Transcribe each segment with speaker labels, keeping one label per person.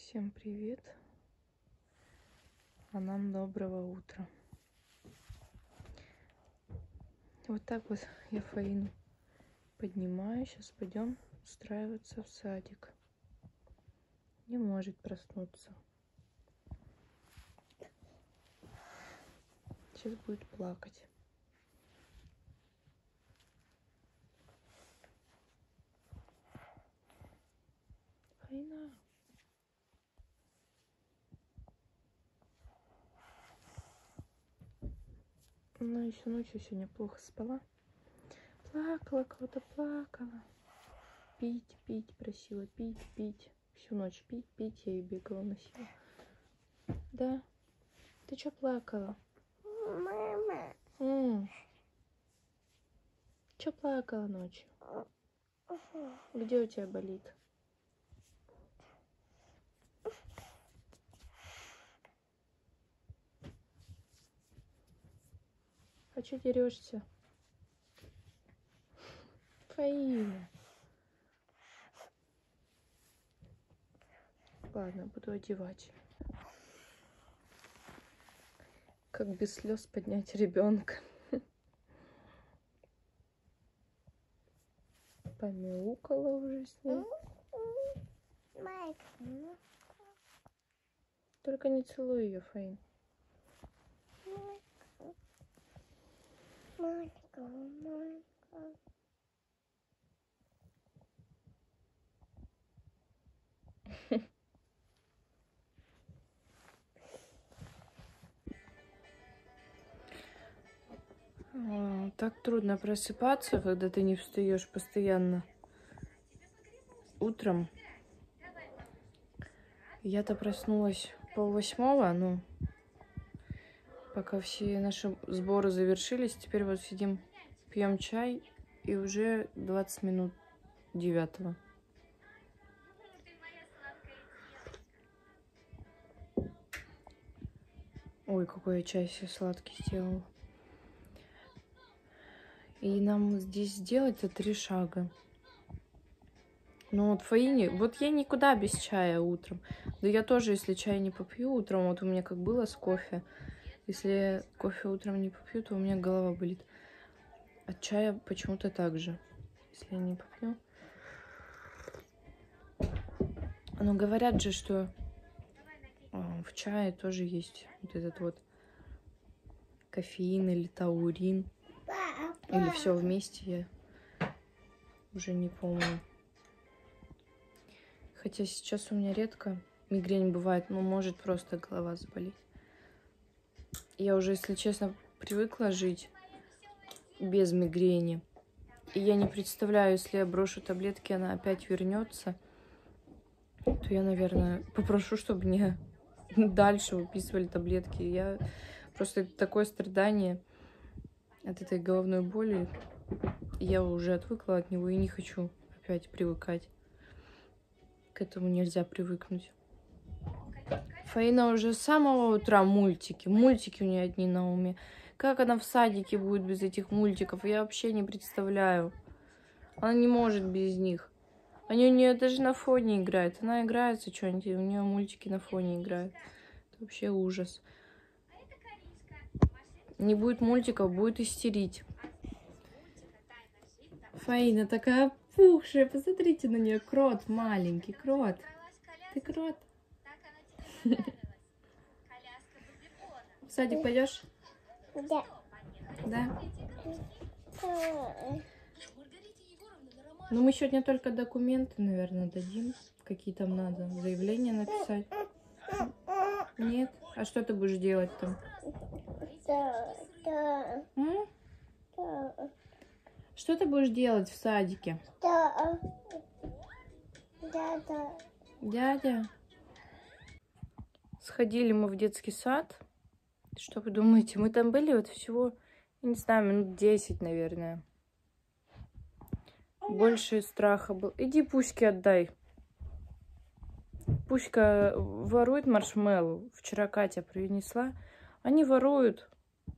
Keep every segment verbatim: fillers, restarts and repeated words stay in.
Speaker 1: Всем привет, а нам доброго утра. Вот так вот я Фаину поднимаю, сейчас пойдем устраиваться в садик. Не может проснуться. Сейчас будет плакать. Фаина. Она еще ночью сегодня плохо спала. Плакала, кого-то плакала. Пить, пить, просила, пить, пить. Всю ночь пить, пить, я ее бегала, носила. Да? Ты что плакала?
Speaker 2: Мама.
Speaker 1: М. Что плакала ночью? Где у тебя болит? А что дерешься? Фаина. Ладно, буду одевать. Как без слез поднять ребенка. Помяукала уже с ней. Только не целуй ее, Фаин. О, так трудно просыпаться, когда ты не встаешь постоянно утром. Я-то проснулась полвосьмого, ну, пока все наши сборы завершились. Теперь вот сидим, пьем чай, и уже двадцать минут девятого. Ой, какой я чай себе сладкий сделала. И нам здесь сделать-то три шага. Ну вот Фаине, вот я никуда без чая утром. Да я тоже, если чай не попью утром, вот у меня как было с кофе. Если я кофе утром не попью, то у меня голова болит. От чая почему-то так же. Если я не попью. Ну говорят же, что в чае тоже есть вот этот вот кофеин или таурин. Или все вместе, я уже не помню. Хотя сейчас у меня редко мигрень бывает, но может просто голова заболеть. Я уже, если честно, привыкла жить без мигрени. И я не представляю, если я брошу таблетки, она опять вернется, то я, наверное, попрошу, чтобы мне дальше выписывали таблетки. Я просто такое страдание от этой головной боли. Я уже отвыкла от него и не хочу опять привыкать. К этому нельзя привыкнуть. Фаина уже с самого утра мультики. Мультики у нее одни на уме. Как она в садике будет без этих мультиков, я вообще не представляю. Она не может без них. Они у нее даже на фоне играют. Она играется что-нибудь, у нее мультики на фоне играют. Это вообще ужас. Не будет мультиков, будет истерить. Фаина такая пухшая. Посмотрите на нее. Крот маленький. Крот. Ты крот. В садик пойдешь?
Speaker 2: Да.
Speaker 1: Да? Ну, мы сегодня только документы, наверное, дадим. Какие там надо. Заявление написать. Нет? А что ты будешь делать там?
Speaker 2: Да, да,
Speaker 1: М?
Speaker 2: да,
Speaker 1: Что ты будешь делать в садике?
Speaker 2: да, да, да.
Speaker 1: Дядя? Сходили мы в детский сад. Что вы думаете? Мы там были вот всего, я не знаю, минут десять, наверное. Больше страха было. Иди Пуське отдай. Пуська ворует маршмеллоу. Вчера Катя принесла. Они воруют.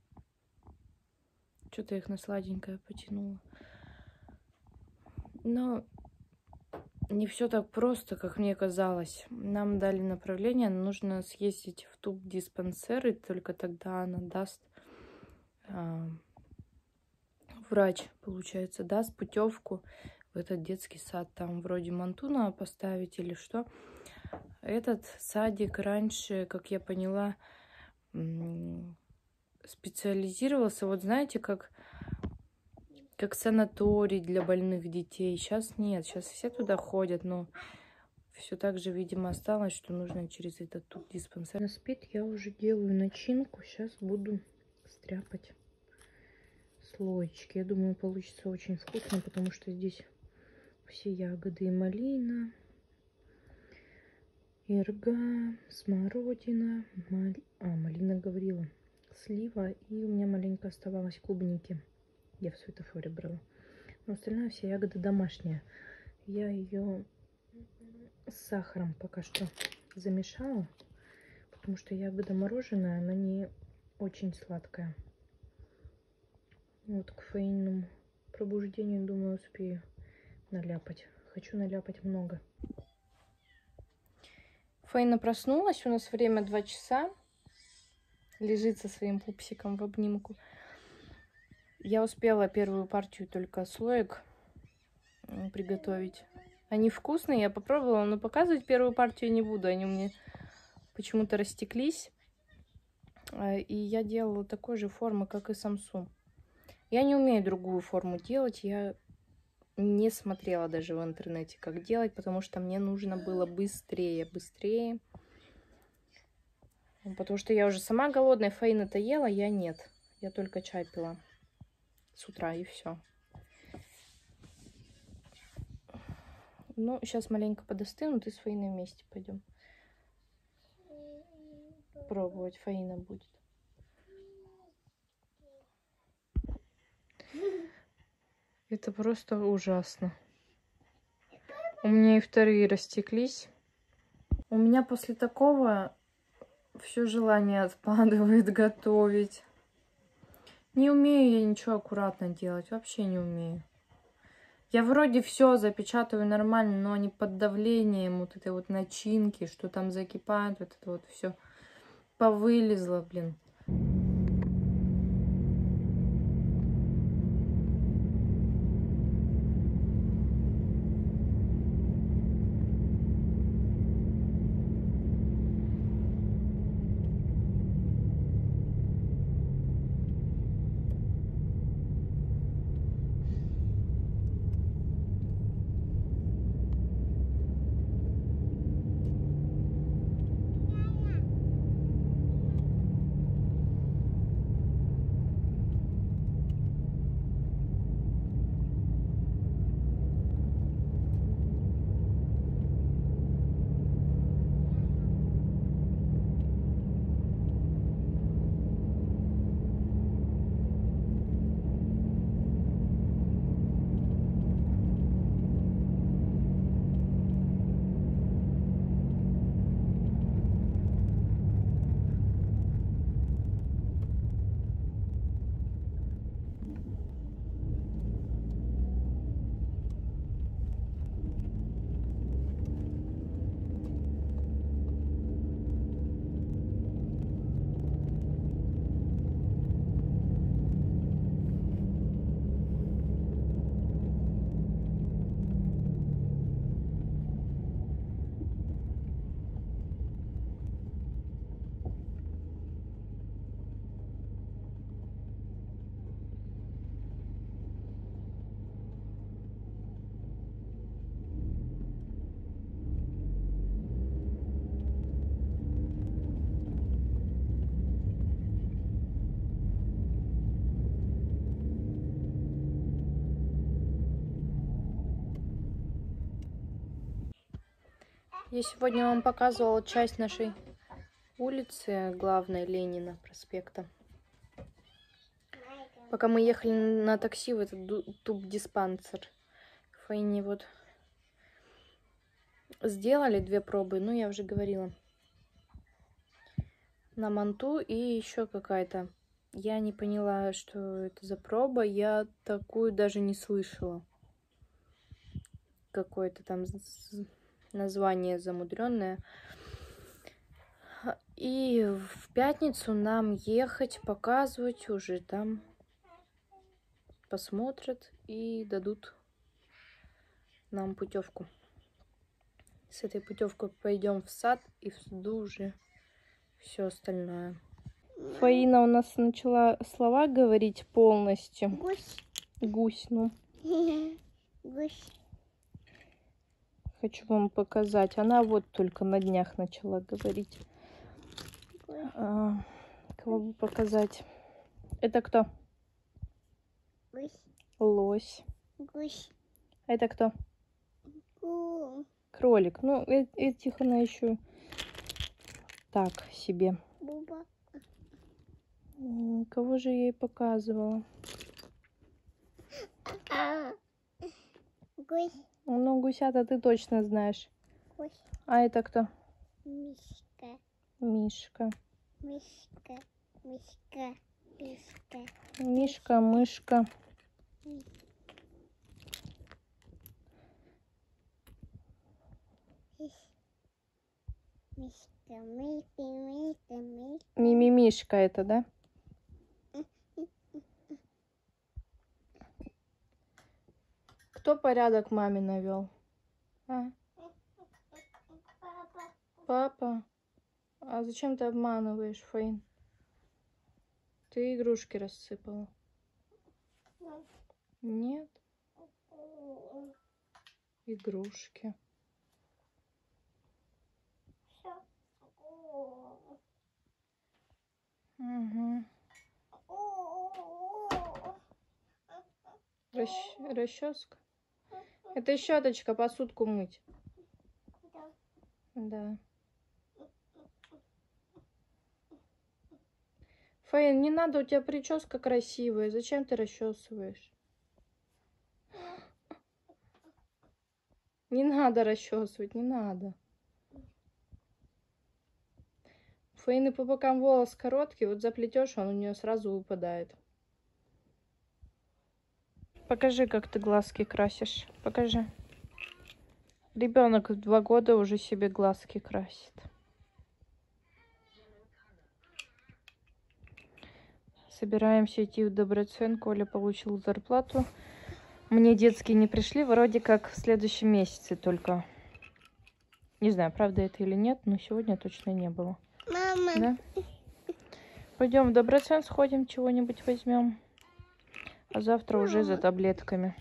Speaker 1: Что-то их на сладенькое потянуло. Но не все так просто, как мне казалось. Нам дали направление, нужно съездить в тубдиспансер, и только тогда она даст, а, врач, получается, даст путевку в этот детский сад. Там вроде манту надо поставить или что. Этот садик раньше, как я поняла, специализировался, вот знаете, как... как санаторий для больных детей. Сейчас нет, сейчас все туда ходят, но все так же, видимо, осталось, что нужно через этот тубдиспансер. Она спит, я уже делаю начинку. Сейчас буду стряпать слоечки. Я думаю, получится очень вкусно, потому что здесь все ягоды: и малина, ирга, смородина, мал... а, малина говорила, слива, и у меня маленько оставалось клубники. Я в светофоре брала. Но остальная вся ягода домашняя. Я ее с сахаром пока что замешала, потому что ягода мороженая, она не очень сладкая. Вот к Фаининому пробуждению, думаю, успею наляпать. Хочу наляпать много. Фаина проснулась, у нас время два часа. Лежит со своим пупсиком в обнимку. Я успела первую партию только слоек приготовить. Они вкусные, я попробовала, но показывать первую партию не буду. Они у меня почему-то растеклись. И я делала такой же формы, как и самсу. Я не умею другую форму делать. Я не смотрела даже в интернете, как делать, потому что мне нужно было быстрее, быстрее. Потому что я уже сама голодная. Фаина-то ела, я нет. Я только чай пила с утра, и все. Ну, сейчас маленько подостынут, и с Фаиной вместе пойдем пробовать. Фаина будет. Это просто ужасно. У меня и вторые растеклись. У меня после такого все желание отпадывает готовить. Не умею я ничего аккуратно делать, вообще не умею. Я вроде все запечатываю нормально, но не под давлением вот этой вот начинки, что там закипает, вот это вот все повылезло, блин. Я сегодня вам показывала часть нашей улицы, главной, Ленина, проспекта. Пока мы ехали на такси в этот тубдиспансер, Фаине вот сделали две пробы, ну я уже говорила, на манту и еще какая-то. Я не поняла, что это за проба, я такую даже не слышала. какое-то там название замудренное. И в пятницу нам ехать, показывать, уже там посмотрят и дадут нам путевку. С этой путевкой пойдем в сад, и в саду уже все остальное. Фаина у нас начала слова говорить полностью.
Speaker 2: Гусь.
Speaker 1: Гусь, ну.
Speaker 2: Гусь.
Speaker 1: Хочу вам показать. Она вот только на днях начала говорить. А, кого бы показать? Это кто?
Speaker 2: Гусь.
Speaker 1: Лось.
Speaker 2: Гусь.
Speaker 1: А это кто?
Speaker 2: Ку.
Speaker 1: Кролик. Ну, э этих она еще так себе.
Speaker 2: Буба.
Speaker 1: Кого же я ей показывала?
Speaker 2: А. Гусь.
Speaker 1: Ну, гусята ты точно знаешь.
Speaker 2: Гусь.
Speaker 1: А это кто?
Speaker 2: Мишка.
Speaker 1: Мишка.
Speaker 2: Мишка. Мишка. Мишка.
Speaker 1: Мишка, мышка.
Speaker 2: Мишка, мишка, мишка, мишка.
Speaker 1: Мимимишка это, да? Кто порядок маме навел? А?
Speaker 2: Папа.
Speaker 1: Папа? А зачем ты обманываешь, Фаин? Ты игрушки рассыпала. Нет? Игрушки. Угу. Расч... Расческа. Это щеточка, посудку мыть. Да. Фаин, не надо, у тебя прическа красивая. Зачем ты расчесываешь? Не надо расчесывать, не надо. У Фаины по бокам волос короткий, вот заплетешь, он у нее сразу выпадает. Покажи, как ты глазки красишь. Покажи. Ребенок в два года уже себе глазки красит. Собираемся идти в Доброцен. Коля получил зарплату. Мне детские не пришли, вроде как в следующем месяце только. Не знаю, правда это или нет, но сегодня точно не было.
Speaker 2: Мама.
Speaker 1: Да? Пойдем в Доброцен сходим, чего-нибудь возьмем. А завтра
Speaker 2: Мама.
Speaker 1: уже за таблетками.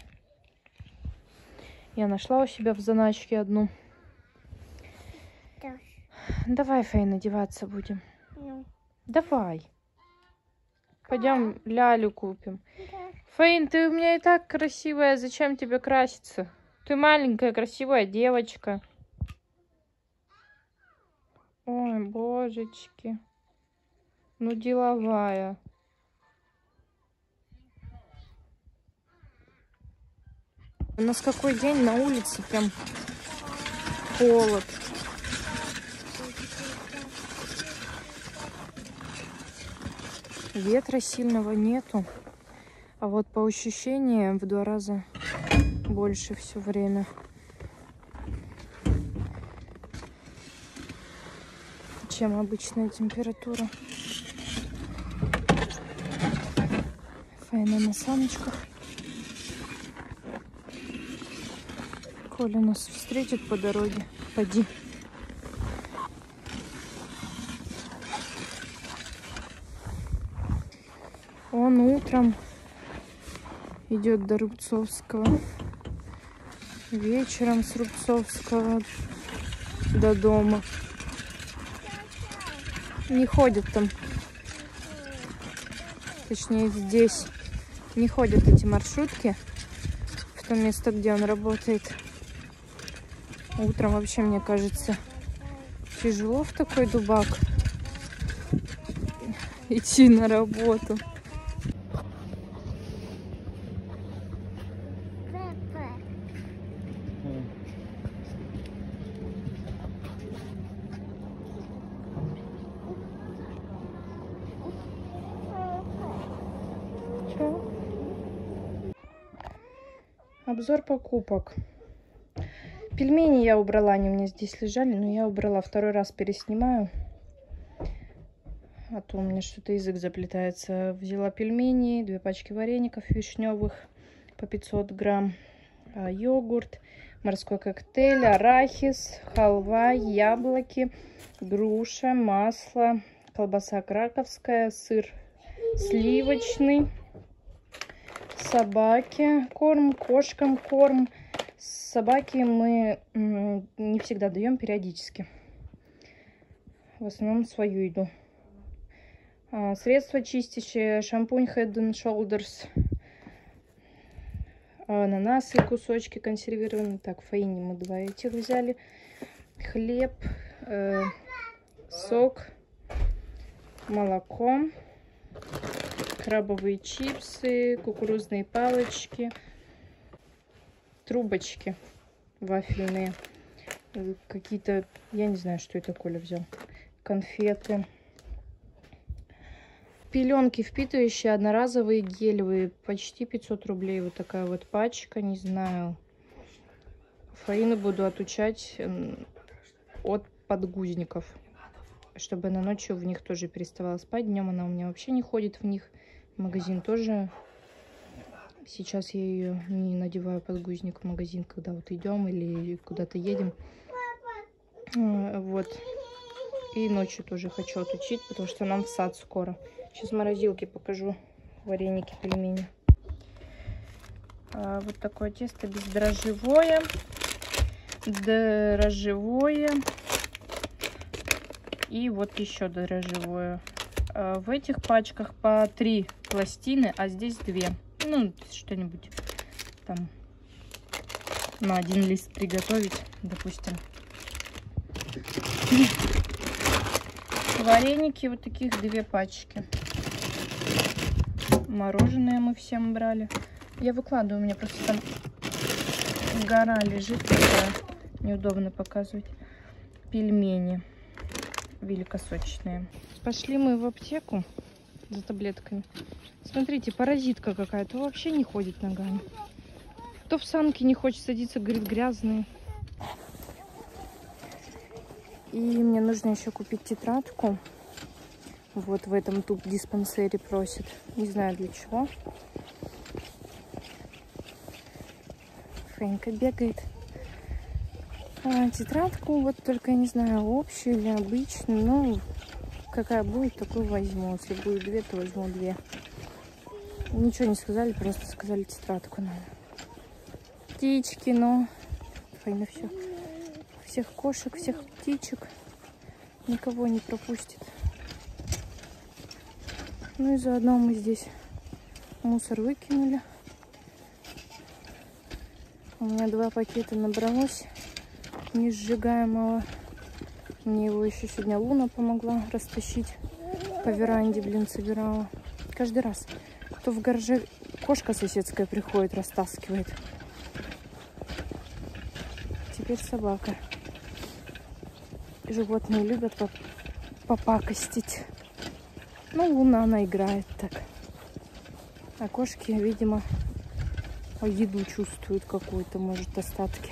Speaker 1: Я нашла у себя в заначке одну.
Speaker 2: Да.
Speaker 1: Давай, Фаин, одеваться будем.
Speaker 2: Ну.
Speaker 1: Давай. Пойдем лялю купим.
Speaker 2: Да.
Speaker 1: Фаин, ты у меня и так красивая, зачем тебе краситься? Ты маленькая красивая девочка. Ой, божечки. Ну, деловая. У нас какой день на улице, прям холод. Ветра сильного нету. А вот по ощущениям в два раза больше все время. Чем обычная температура. Фаина на саночках. Коля нас встретит по дороге. Поди. Он утром идет до Рубцовского. Вечером с Рубцовского до дома. Не ходят там. Точнее, здесь не ходят эти маршрутки в то место, где он работает. Утром вообще, мне кажется, тяжело в такой дубак идти на работу.
Speaker 2: Папа.
Speaker 1: Обзор покупок. Пельмени я убрала, они у меня здесь лежали, но я убрала. Второй раз переснимаю. А то у меня что-то язык заплетается. Взяла пельмени, две пачки вареников вишневых по пятьсот грамм, йогурт, морской коктейль, арахис, халва, яблоки, груша, масло, колбаса краковская, сыр сливочный, собаке корм, кошкам корм. Собаке мы не всегда даем, периодически. В основном свою еду. Средство чистящее, шампунь Head and Shoulders, ананасы, кусочки консервированные. Так, Фаине мы два этих взяли. Хлеб, э, сок, молоко, крабовые чипсы, кукурузные палочки, трубочки вафельные, какие-то, я не знаю, что это Коля взял, конфеты. Пеленки впитывающие, одноразовые, гелевые, почти пятьсот рублей. Вот такая вот пачка, не знаю. Фаину буду отучать от подгузников, чтобы она ночью в них тоже переставала спать. Днем она у меня вообще не ходит в них. В магазин тоже. Сейчас я ее не надеваю подгузник в магазин, когда вот идем или куда-то едем. Вот. И ночью тоже хочу отучить, потому что нам в сад скоро. Сейчас в морозилке покажу вареники, пельмени. А, вот такое тесто бездрожжевое, дрожжевое и вот еще дрожжевое. А, в этих пачках по три пластины, а здесь две. Ну, что-нибудь там на один лист приготовить, допустим. Вареники вот таких две пачки. Мороженое мы всем брали. Я выкладываю, у меня просто там гора лежит, такая, неудобно показывать. Пельмени великосочные. Пошли мы в аптеку за таблетками. Смотрите, паразитка какая-то вообще не ходит ногами. То в санки не хочет садиться, говорит, грязные. И мне нужно еще купить тетрадку. Вот в этом тут диспансере просит. Не знаю для чего. Фрэнка бегает. А, тетрадку, вот только я не знаю, общую или обычную. Ну, какая будет, такую возьму. Если будет две, то возьму две. Ничего не сказали, просто сказали тетрадку надо. Птички, ну. Файна все. Всех кошек, всех птичек. Никого не пропустит. Ну и заодно мы здесь мусор выкинули. У меня два пакета набралось несжигаемого. Мне его еще сегодня Луна помогла растащить. По веранде, блин, собирала. Каждый раз. То в гараже кошка соседская приходит, растаскивает. Теперь собака. Животные любят поп попакостить. Ну, Луна, она играет так. А кошки, видимо, еду чувствуют какую-то, может, остатки.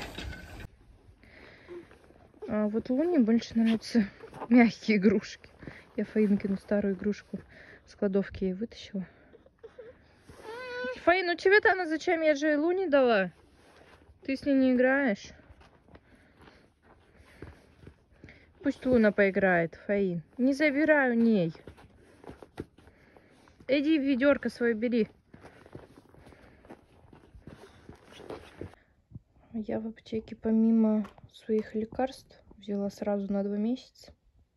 Speaker 1: А вот Луне больше нравятся мягкие игрушки. Я Фаинкину старую игрушку с кладовки ей вытащила. Фаин, ну тебе-то она зачем? Я же Луне дала. Ты с ней не играешь? Пусть Луна поиграет, Фаин. Не забирай у ней. Иди в ведерко свое бери. Я в аптеке помимо своих лекарств взяла сразу на два месяца.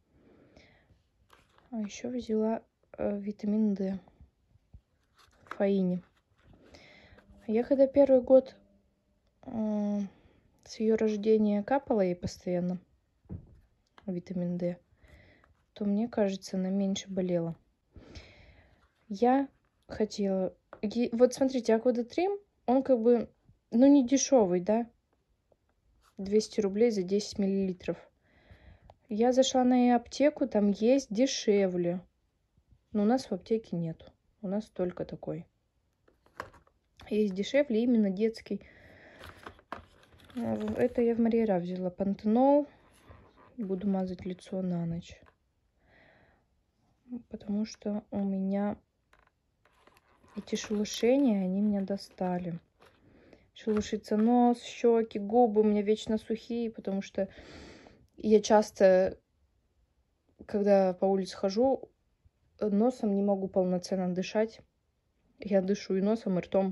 Speaker 1: А еще взяла э, витамин D. Фаине. Я когда первый год э, с ее рождения капала ей постоянно витамин D, то мне кажется, она меньше болела. Я хотела... Вот смотрите, Аквадотрим, он как бы, ну, не дешевый, да? двести рублей за десять миллилитров. Я зашла на аптеку, там есть дешевле. Но у нас в аптеке нет. У нас только такой. Есть дешевле, именно детский. Это я в Мария взяла пантенол. Буду мазать лицо на ночь. Потому что у меня эти шелушения, они меня достали. Шелушится нос, щеки, губы у меня вечно сухие, потому что я часто, когда по улице хожу, носом не могу полноценно дышать. Я дышу и носом, и ртом.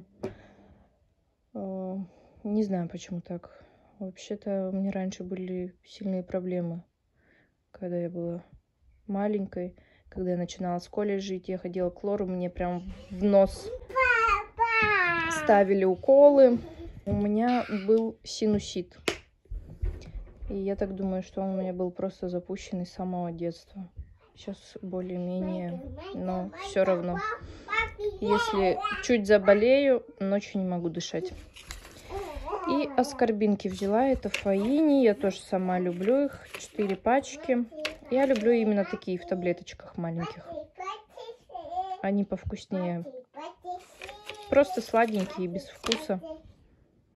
Speaker 1: Не знаю, почему так. Вообще-то у меня раньше были сильные проблемы, когда я была маленькой. Когда я начинала в школе жить, я ходила к лору, мне прям в нос ставили уколы. У меня был синусит. И я так думаю, что он у меня был просто запущенный с самого детства. Сейчас более-менее, но все равно. Если чуть заболею, ночью не могу дышать. И аскорбинки взяла. Это Фаини. Я тоже сама люблю их. Четыре пачки. Я люблю именно такие в таблеточках маленьких. Они повкуснее. Просто сладенькие, без вкуса.